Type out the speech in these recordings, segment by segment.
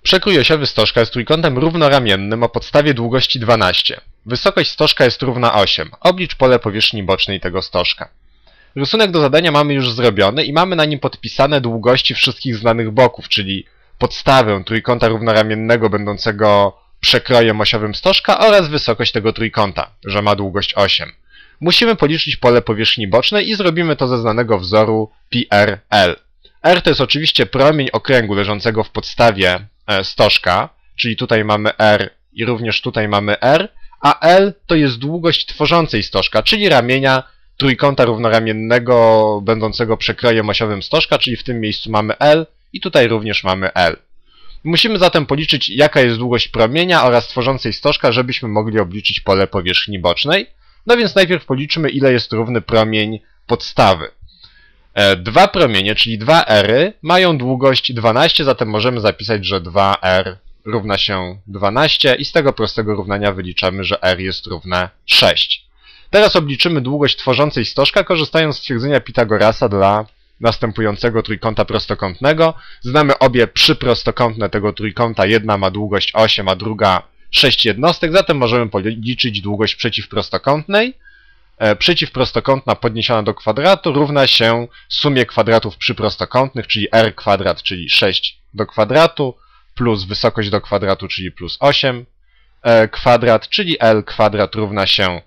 Przekrój-osiowy stożka jest trójkątem równoramiennym o podstawie długości 12. Wysokość stożka jest równa 8. Oblicz pole powierzchni bocznej tego stożka. Rysunek do zadania mamy już zrobiony i mamy na nim podpisane długości wszystkich znanych boków, czyli podstawę trójkąta równoramiennego będącego przekrojem osiowym stożka oraz wysokość tego trójkąta, że ma długość 8. Musimy policzyć pole powierzchni bocznej i zrobimy to ze znanego wzoru πRL. R to jest oczywiście promień okręgu leżącego w podstawie stożka, czyli tutaj mamy R i również tutaj mamy R, a L to jest długość tworzącej stożka, czyli ramienia trójkąta równoramiennego będącego przekrojem osiowym stożka, czyli w tym miejscu mamy L i tutaj również mamy L. Musimy zatem policzyć, jaka jest długość promienia oraz tworzącej stożka, żebyśmy mogli obliczyć pole powierzchni bocznej. No więc najpierw policzmy, ile jest równy promień podstawy. Dwa promienie, czyli 2R, mają długość 12, zatem możemy zapisać, że 2R równa się 12 i z tego prostego równania wyliczamy, że R jest równe 6. Teraz obliczymy długość tworzącej stożka, korzystając z stwierdzenia Pitagorasa dla następującego trójkąta prostokątnego. Znamy obie przyprostokątne tego trójkąta, jedna ma długość 8, a druga 6 jednostek, zatem możemy policzyć długość przeciwprostokątnej. Przeciwprostokątna podniesiona do kwadratu równa się sumie kwadratów przyprostokątnych, czyli r kwadrat, czyli 6 do kwadratu, plus wysokość do kwadratu, czyli plus 8 kwadrat, czyli l kwadrat równa się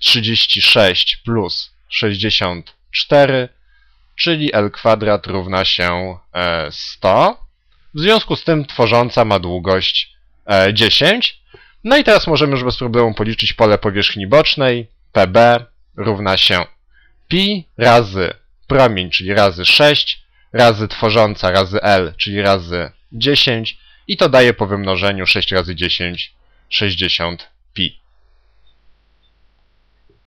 36 plus 64, czyli l kwadrat równa się 100. W związku z tym tworząca ma długość 10. No i teraz możemy już bez problemu policzyć pole powierzchni bocznej. PB równa się pi razy promień, czyli razy 6, razy tworząca, razy L, czyli razy 10 i to daje po wymnożeniu 6 razy 10, 60 pi.